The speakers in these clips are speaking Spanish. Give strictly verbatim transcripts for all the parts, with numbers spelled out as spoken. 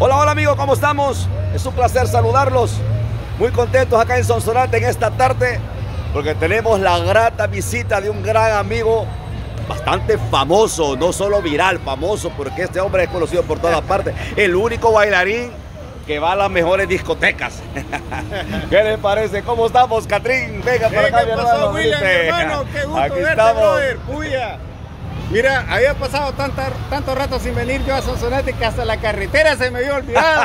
Hola, hola amigos, ¿cómo estamos? Es un placer saludarlos. Muy contentos acá en Sonsonate en esta tarde, porque tenemos la grata visita de un gran amigo, bastante famoso, no solo viral, famoso, porque este hombre es conocido por todas partes. El único bailarín que va a las mejores discotecas. ¿Qué les parece? ¿Cómo estamos, Catrín? Venga para acá, ¿Qué pasó, William, mi hermano? Qué gusto Aquí verte, estamos. brother. Puya. Mira, había pasado tanta, tanto rato sin venir yo a Sonsonate que hasta la carretera se me había olvidado.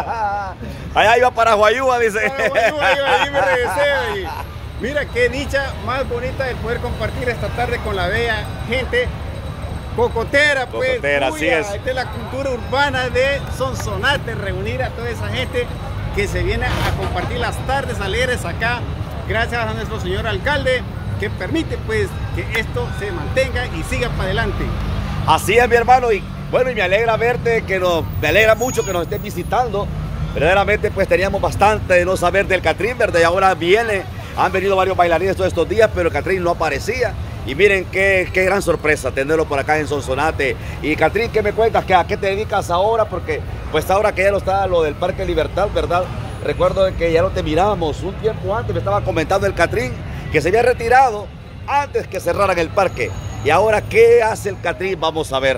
Allá iba para Guayúa, dice. Para Guayúa, iba, ahí me regresé. Y mira, qué dicha más bonita el poder compartir esta tarde con la bella gente cocotera, pues. Cocotera, así es. Esta es la cultura urbana de Sonsonate, reunir a toda esa gente que se viene a compartir las tardes alegres acá, gracias a nuestro señor alcalde, que permite pues que esto se mantenga y siga para adelante. Así es, mi hermano, y bueno, y me alegra verte, que nos, me alegra mucho que nos estés visitando. Verdaderamente pues teníamos bastante de no saber del Catrín, ¿verdad? Y ahora viene, han venido varios bailarines todos estos días, pero el Catrín no aparecía. Y miren qué, qué gran sorpresa tenerlo por acá en Sonsonate. Y Catrín, ¿qué me cuentas? ¿A qué te dedicas ahora? Porque pues ahora que ya no está lo del Parque Libertad, ¿verdad? Recuerdo que ya no te mirábamos un tiempo antes, me estaba comentando el Catrín que se había retirado antes que cerraran el parque. Y ahora, ¿qué hace el Catrín? Vamos a ver.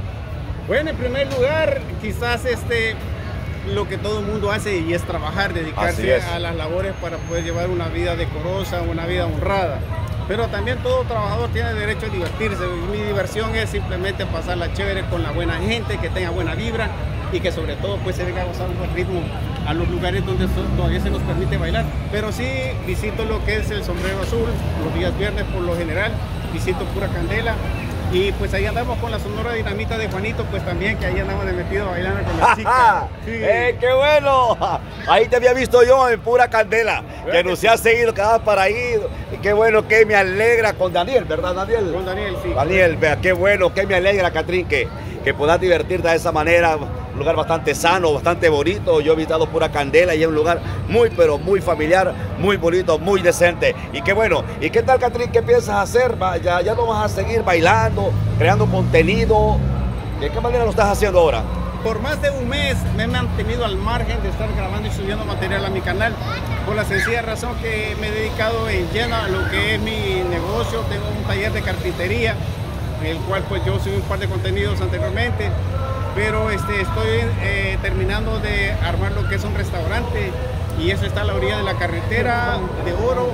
Bueno, en primer lugar, quizás este, lo que todo el mundo hace y es trabajar, dedicarse es. a las labores para poder llevar una vida decorosa, una vida honrada. Pero también todo trabajador tiene derecho a divertirse. Mi diversión es simplemente pasarla chévere con la buena gente, que tenga buena vibra y que sobre todo pues se venga a gozar un buen ritmo a los lugares donde todavía se nos permite bailar. Pero sí visito lo que es el Sombrero Azul, los días viernes por lo general, visito Pura Candela. Y pues ahí andamos con la Sonora Dinamita de Juanito, pues también, que ahí andamos de metido bailando con las chicas. Sí. ¡Eh, qué bueno! Ahí te había visto yo en Pura Candela, que nos has seguido, quedabas para ahí. Y qué bueno, que me alegra con Daniel, ¿verdad, Daniel? Con Daniel, sí. Daniel, vea, qué bueno, que me alegra, Catrín, que, que puedas divertirte de esa manera. Un lugar bastante sano, bastante bonito. Yo he visitado Pura Candela y es un lugar muy, pero muy familiar, muy bonito, muy decente. Y qué bueno. ¿Y qué tal, Catrín? ¿Qué piensas hacer? ¿Ya, ya no vas a seguir bailando, creando contenido? ¿De qué manera lo estás haciendo ahora? Por más de un mes me he mantenido al margen de estar grabando y subiendo material a mi canal, por la sencilla razón que me he dedicado en lleno a lo que es mi negocio. Tengo un taller de carpintería, en el cual pues yo subí un par de contenidos anteriormente, pero este, estoy eh, terminando de armar lo que es un restaurante, y eso está a la orilla de la carretera de Oro,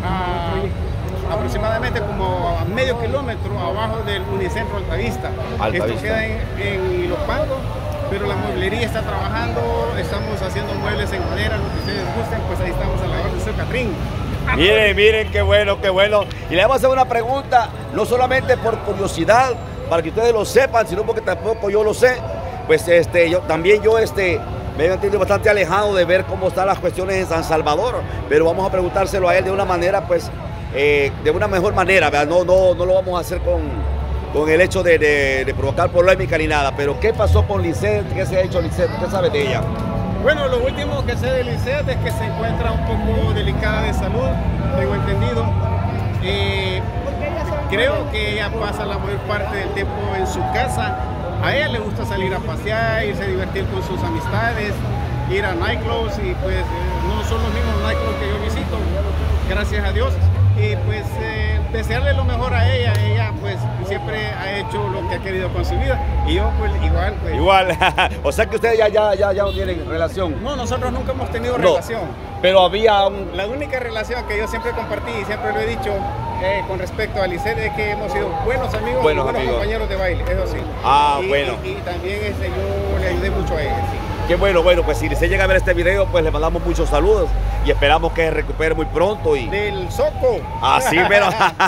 a, aproximadamente como a medio kilómetro abajo del Unicentro Altavista. Altavista. Esto queda en, en Ilopango, pero la mueblería está trabajando, estamos haciendo muebles en madera, lo que ustedes gusten, pues ahí estamos a la orden de ser Catrín. Miren, miren, qué bueno, qué bueno. Y le vamos a hacer una pregunta, no solamente por curiosidad, para que ustedes lo sepan, sino porque tampoco yo lo sé. Pues este, yo también yo este, me he mantenido bastante alejado de ver cómo están las cuestiones en San Salvador, pero vamos a preguntárselo a él de una manera, pues, eh, de una mejor manera, ¿verdad? No, no, no lo vamos a hacer con, con el hecho de, de, de provocar polémica ni nada. Pero ¿qué pasó con Lisette? ¿Qué se ha hecho Lisette? ¿Qué sabe de ella? Bueno, lo último que sé de Lisette es que se encuentra un poco delicada de salud, tengo entendido. Eh, creo que ella pasa la mayor parte del tiempo en su casa. A ella le gusta salir a pasear, irse a divertir con sus amistades, ir a nightclubs, y pues eh, no son los mismos nightclubs que yo visito, gracias a Dios. Y pues eh, desearle lo mejor a ella. Ella pues siempre ha hecho lo que ha querido con su vida, y yo pues igual pues. Igual, o sea que ustedes ya, ya, ya, ya no tienen relación. No, nosotros nunca hemos tenido No, relación. pero había un... La única relación que yo siempre compartí y siempre lo he dicho eh, con respecto a Lisette es que hemos sido buenos amigos, Buenos y buenos amigos. compañeros de baile, eso sí. Ah, y, bueno. Y, y también este, yo le ayudé mucho a ella, sí. Qué bueno, bueno, pues si se llega a ver este video, pues le mandamos muchos saludos y esperamos que se recupere muy pronto. Y Del Soco. así, pero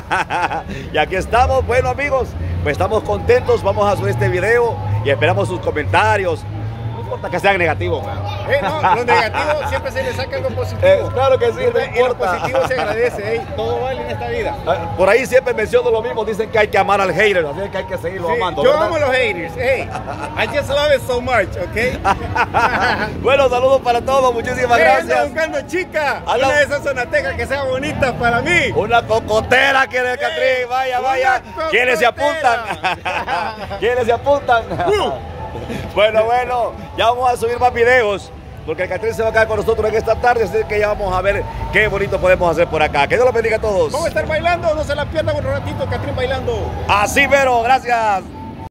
y aquí estamos, bueno amigos, pues estamos contentos, vamos a subir este video y esperamos sus comentarios. No importa que sean negativos. Eh, no, lo negativo siempre se le saca algo positivo. Eh, claro que sí, no y lo importa. positivo se agradece, eh, todo vale en esta vida. Por ahí siempre menciono lo mismo, dicen que hay que amar al hater, así que hay que seguirlo Sí, amando. yo ¿verdad? amo a los haters, hey, I just love it so much, ¿ok? Bueno, saludos para todos, muchísimas Hey, ando gracias. buscando chica, Anda- una de esas zonatecas que sea bonita para mí. Una cocotera que de Catrín, vaya, Una vaya. ¿Quiénes se cocotera. apuntan? ¿Quiénes se apuntan? Uh. Bueno, bueno, ya vamos a subir más videos, porque el Catrín se va a quedar con nosotros en esta tarde, así que ya vamos a ver qué bonito podemos hacer por acá. Que Dios los bendiga a todos. Vamos a estar bailando, no se la pierdan un ratito, Catrín bailando. Así, pero gracias.